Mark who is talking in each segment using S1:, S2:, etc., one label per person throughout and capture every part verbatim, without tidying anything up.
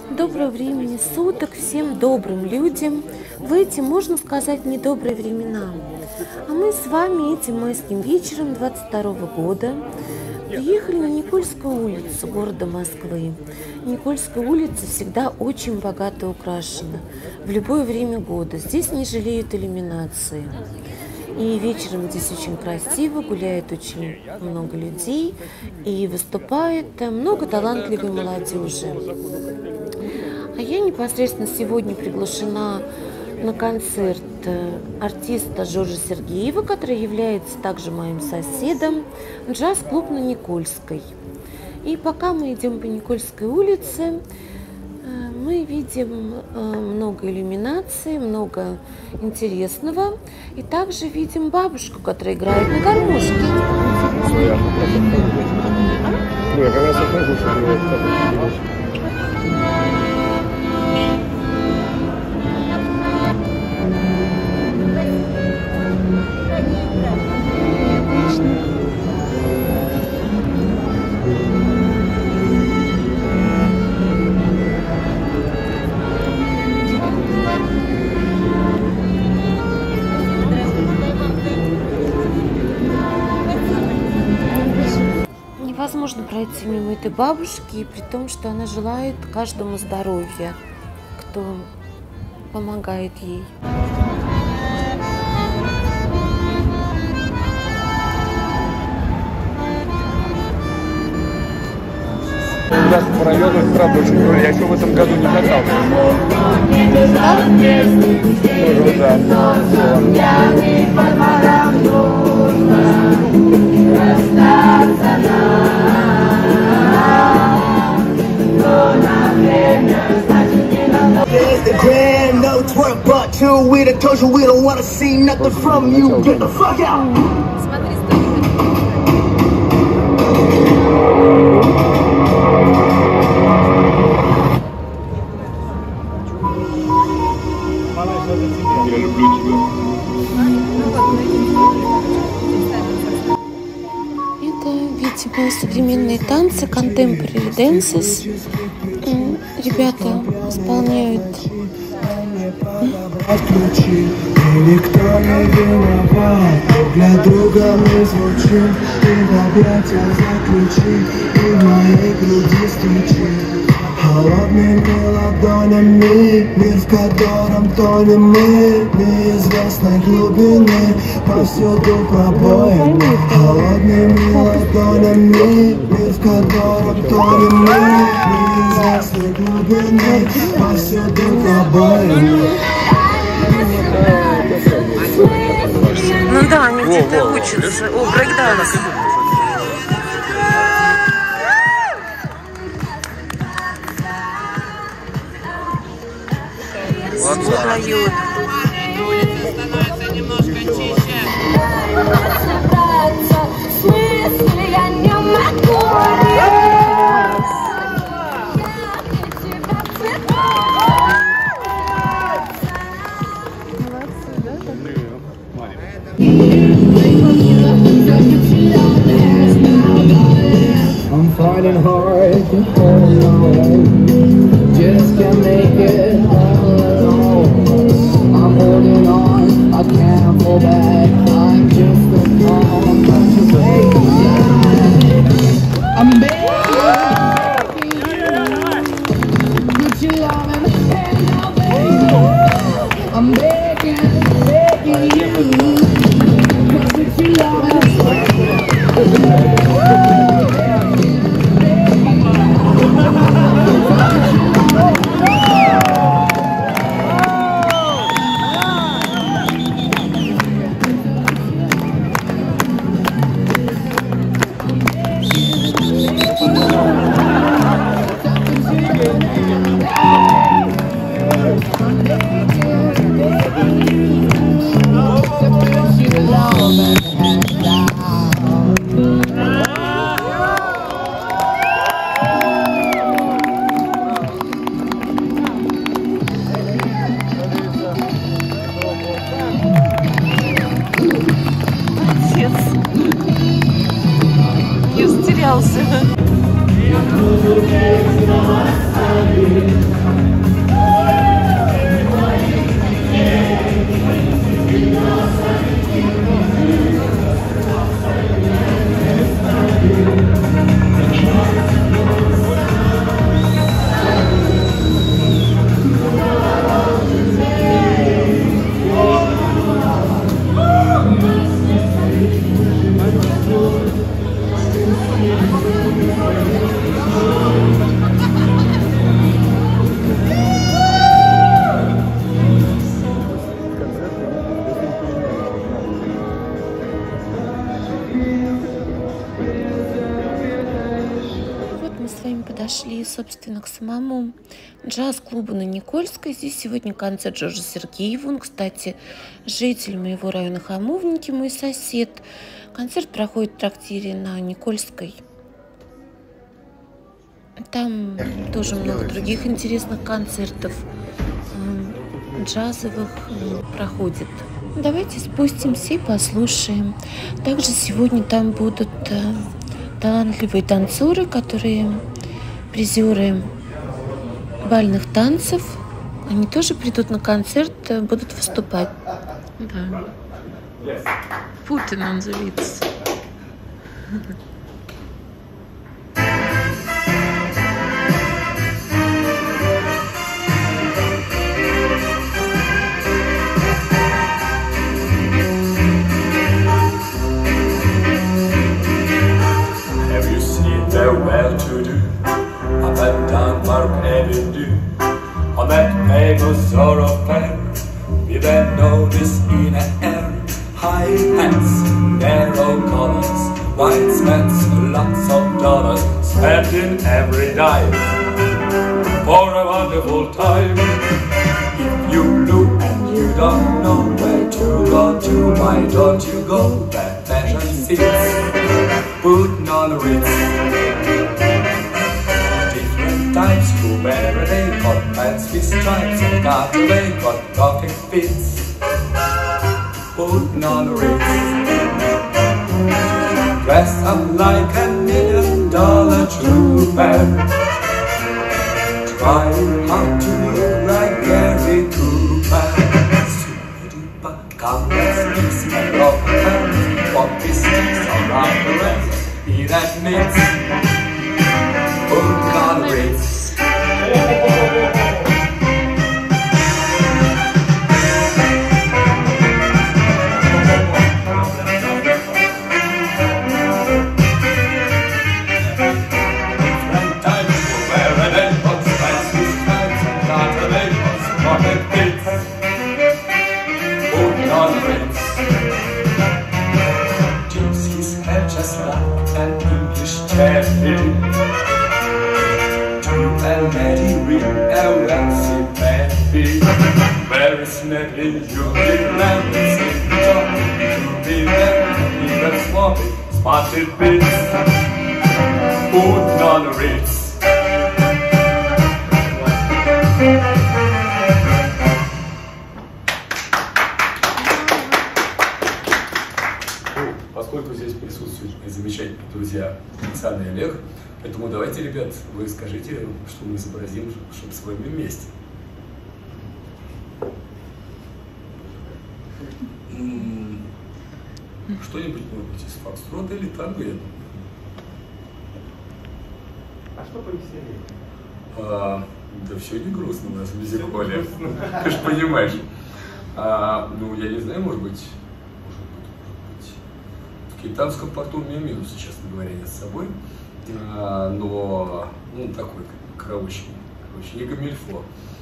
S1: Доброго времени суток всем добрым людям в эти, можно сказать, недобрые времена. А мы с вами этим майским вечером двадцать второго года приехали на Никольскую улицу города Москвы. Никольская улица всегда очень богато украшена в любое время года. Здесь не жалеют иллюминации. И вечером здесь очень красиво, гуляет очень много людей и выступает много талантливой молодежи. А я непосредственно сегодня приглашена на концерт артиста Жоржа Сергеева, который является также моим соседом, джаз-клуб на Никольской. И пока мы идем по Никольской улице, мы видим много иллюминаций, много интересного. И также видим бабушку, которая играет на гармошке. Невозможно пройти мимо этой бабушки, при том, что она желает каждому здоровья, кто помогает ей.
S2: У нас по району, правда, очень много. Я еще в этом году не катал.
S3: Instagram, no twerk, but two. We done told you we don't wanna see nothing from you. Get the fuck out.
S2: Я люблю тебя.
S1: Это, видимо, современные танцы, contemporary dances. Ребята исполняют.
S3: Никто не виноват, для друга мы звучим. Ты в объятия заключи, и в моей груди стучи. Холодными ладонями, мир, в котором тонем мы, неизвестной глубины, повсюду пробоины. Холодными ладонями, мир, в котором тонем мы, неизвестной глубины, повсюду пробоины.
S1: Ну да, они где-то учатся. О, брейк-данс. Дают.
S3: I'm fighting hard to hold on, just can't make it all alone. I'm holding on, I can't fall back, I'm just a call, I'm just waiting. I'm begging you, put your love in my hand now, baby. I'm begging, begging you, put your love in my hand.
S1: Не растерялся. собственно, к самому джаз-клубу на Никольской. Здесь сегодня концерт Жоржа Сергеева. Он, кстати, житель моего района Хамовники, мой сосед. Концерт проходит в трактире на Никольской. Там тоже много других интересных концертов джазовых проходит. Давайте спустимся и послушаем. Также сегодня там будут талантливые танцоры, которые призеры бальных танцев. Они тоже придут на концерт, будут выступать. Да. Путин on the lips.
S4: Well-to-do up and down Park Avenue on that famous thoroughfare with a notice in the air. High hats, narrow collars, white spats, lots of dollars spent in every dime for a wonderful time. If you look and you don't know where to go to, why don't you go where fashion sits, putting on the Ritz. Types who wear a day hot pants with stripes and got away got gothic fits, putting on the Ritz. Dressed up like a million dollar trooper, trying hard to look like Gary Cooper. Super-duper, come let's mix and rock and what this sticks around the rest, be that mix, putting on the Ritz. Gypsies had just like an English champion. And Mary Reed, a wealthy baby, very snaply, you be lamps in the top, to be there, even sloppy, spotted bits, put on the Ritz.
S2: Поскольку здесь присутствуют замечательные друзья Оксана и Олег, поэтому давайте, ребят, вы скажите, что мы изобразим, чтобы с вами вместе. Что-нибудь, может быть, из фокстрота или танго, я думаю.
S5: А что повеселее?
S2: А, да все не грустно у нас в мюзик-холле. Ты же понимаешь. А, ну, я не знаю, может быть, может быть, может быть. В Кейптаунском порту у меня минусы, честно говоря, нет с собой. А, но, ну, такой, короче, короче, не гамильфо.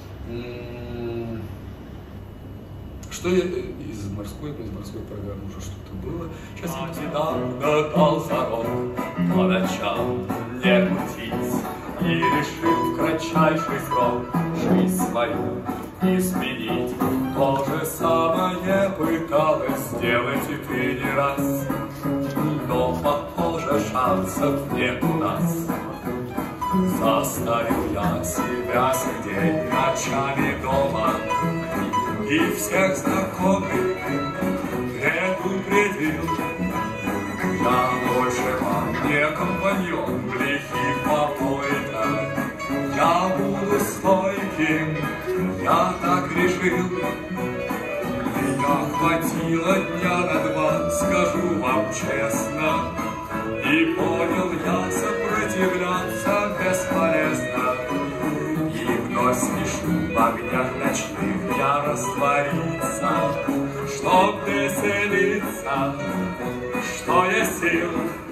S2: Что я из морской, из морской программы уже что-то было. Сейчас я
S4: недавно дал зарок по ночам не кутить и решил в кратчайший срок жизнь свою изменить. То же самое пыталась сделать и ты не раз, но, похоже, шансов нет у нас. Заставил я себя сидеть ночами дома и всех знакомых предупредил: я больше вам не компаньон в лихих попойтах, я буду стойким, я так решил. Меня хватило дня на два, скажу вам честно, и понял я, сопротивляться бесполезно. И вновь спешу в огнях ночных я раствориться, чтоб веселиться, что есть сил.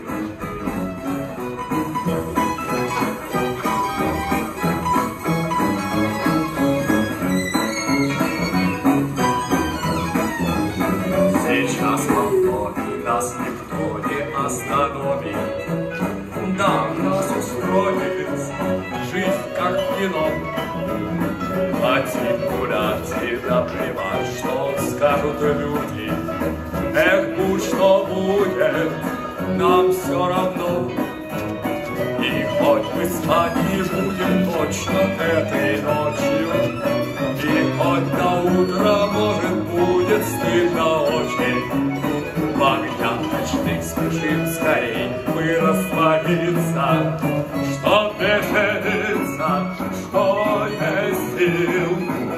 S4: Сейчас полно, и нас никто не остановит. Да, нас устроит жизнь Хотим гулять и наплевать, что скажут люди. Эх, будь что будет, нам все равно. И хоть мы спать не будем точно этой ночью, и хоть до утра, может, будет стыдно очень, в огнях ночных спешим скорей мы раствориться, чтоб веселиться, что есть сил.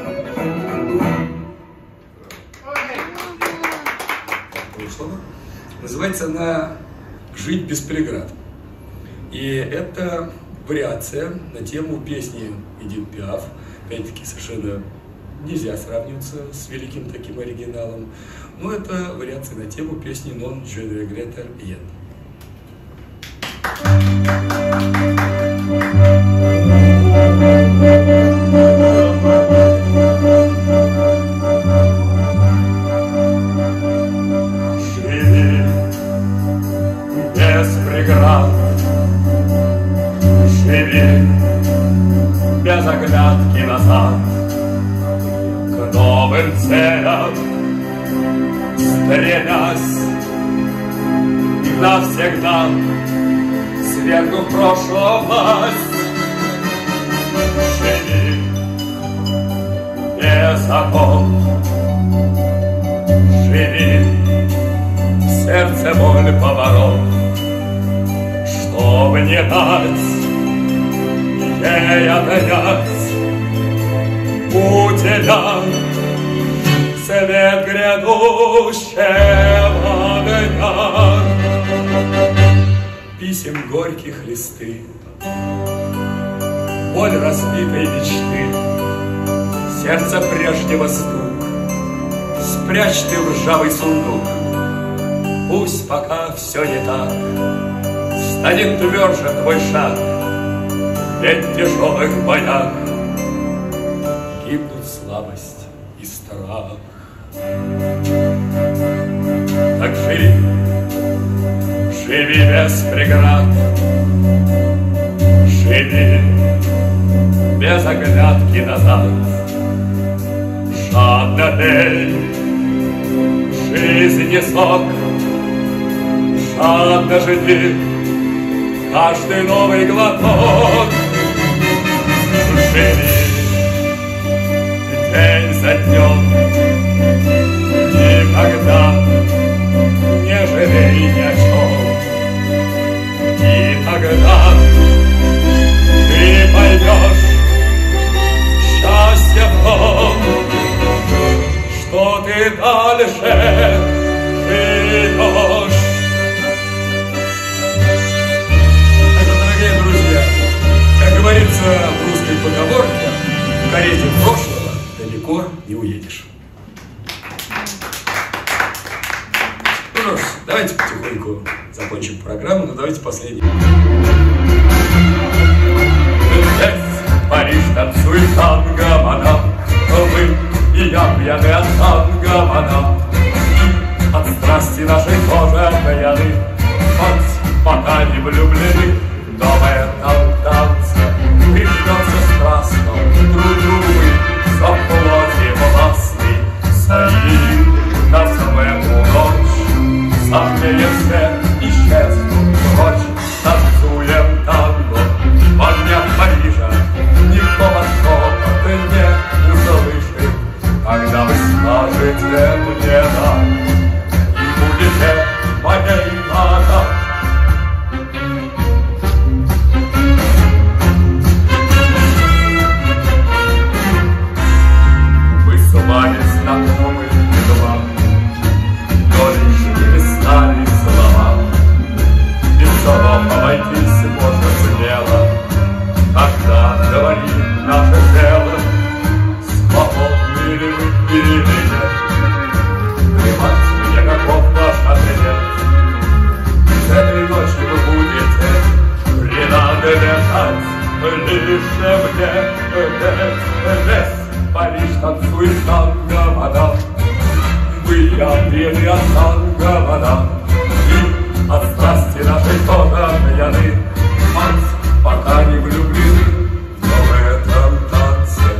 S2: Называется она «Жить без преград». И это вариация на тему песни Эдит Пиаф. Опять-таки совершенно нельзя сравниваться с великим таким оригиналом. Но это вариация на тему песни «Non je ne regrette rien».
S4: Живи без преград, живи без оглядки назад, к новым целям стремясь навсегда, свергну прошлую власть. Живи без окон, живи в сердце боль поворот, чтобы не дать ей отнять у тебя свет грядущего дня.
S2: Писем горьких листы, боль разбитой мечты, сердце прежнего стук, спрячь ты в ржавый сундук. Пусть пока все не так, станет тверже твой шаг, ведь в тяжелых боях гибнут слабость и страх. Так живи, живи без преград, живи без оглядки назад, жадно пей жизни сок, жадно живи каждый новый глоток. Живи день за днем, никогда не жалей ни о чем. И тогда ты поймешь счастье в том, что ты дальше живешь. Так вот, дорогие друзья, как говорится в русской поговорке, в карете прошлого далеко не уедешь. Ну что ж, давайте потихоньку закончим программу, но давайте последний.
S4: Здесь Париж танцует танго, мадам, вы и я пьяны от танго, мадам, и от страсти нашей тоже пьяны, хоть пока не влюблены, но в этом танце придется страстно друг другу заплатим властный, стоим на самую ночь, согреем все, исчезнут прочь, танцуем танго в огнях Парижа, никто вас шепот не услышит, когда вы скажете мне да, и будете моей мадам. С вами знакомы едва, но лишними стали слова. Без слов обойтись можно смело, когда говорит наше тело. Свободны ли вы или нет? Плевать мне, каков ваш ответ. С этой ночи вы будете принадлежать лишь мне. Весь Париж танцует танго, мадам, вы объеды от танго, мадам, и от страсти нашей тоже пьяны, мать пока не влюблены, но в этом танце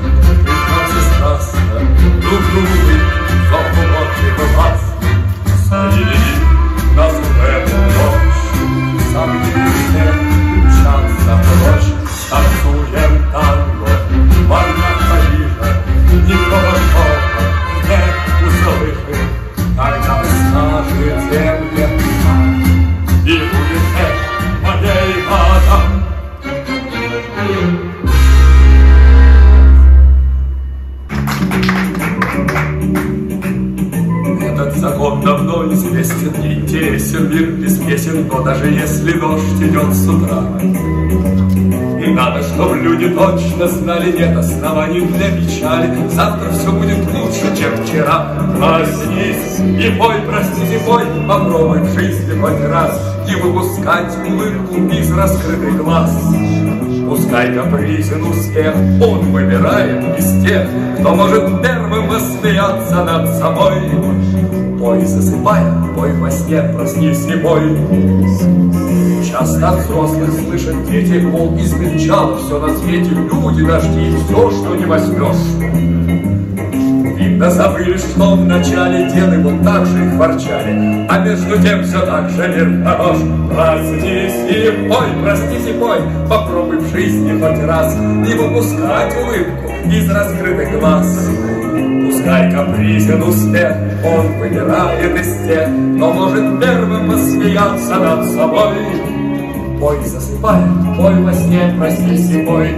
S4: Но даже если дождь идет с утра, надо, чтобы люди точно знали, нет оснований для печали. Завтра все будет лучше, чем вчера. Проснись и пой, простись и пой, попробуй в жизни хоть раз не выпускать улыбку из раскрытых глаз. Пускай капризен успех, он выбирает из тех, кто может первым посмеяться над собой. Пой, засыпая, пой во сне, проснись и пой. Часто от взрослых слышат дети, мол, измельчало все на свете, люди, дожди, все, что не возьмешь. Видно, забыли, что в начале деды вот так же их ворчали, а между тем все так же мир хорош. Проснись и пой, простись и пой, попробуй в жизни хоть раз не выпускать улыбку из раскрытых глаз. Пускай капризен успех, он выбирает из тех, кто может первым посмеяться над собой. Пой, засыпай, пой во сне, проснись и пой.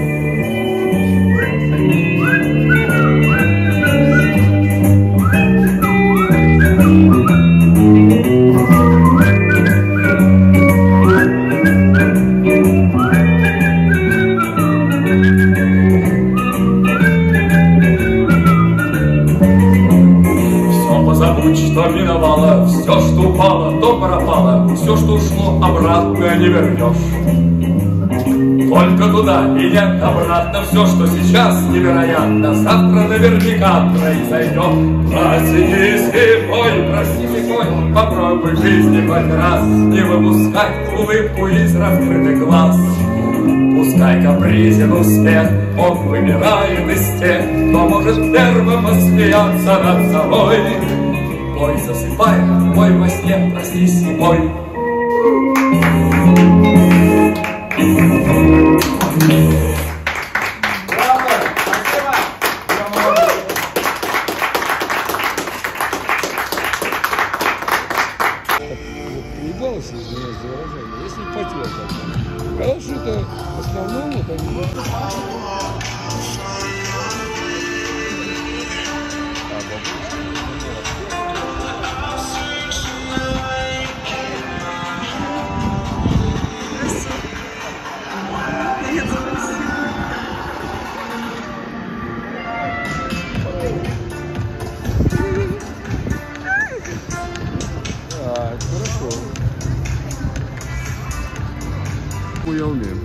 S4: Что миновало, все, что упало, то пропало, все, что ушло, обратно не вернешь. Только туда и нет обратно, все, что сейчас невероятно, завтра наверняка произойдет. Проснись и пой, простись и пой, попробуй в жизни хоть раз не выпускать улыбку из раскрытых глаз. Пускай капризен успех, он выбирает из тех, кто может первым посмеяться над собой. Пой, засыпай, пой во сне, проснись и пой.
S5: Браво! Спасибо!
S6: Приебался, извиняюсь за выражение, если потел так. А что-то в основном вот они... А, это хорошо.
S2: Я умею.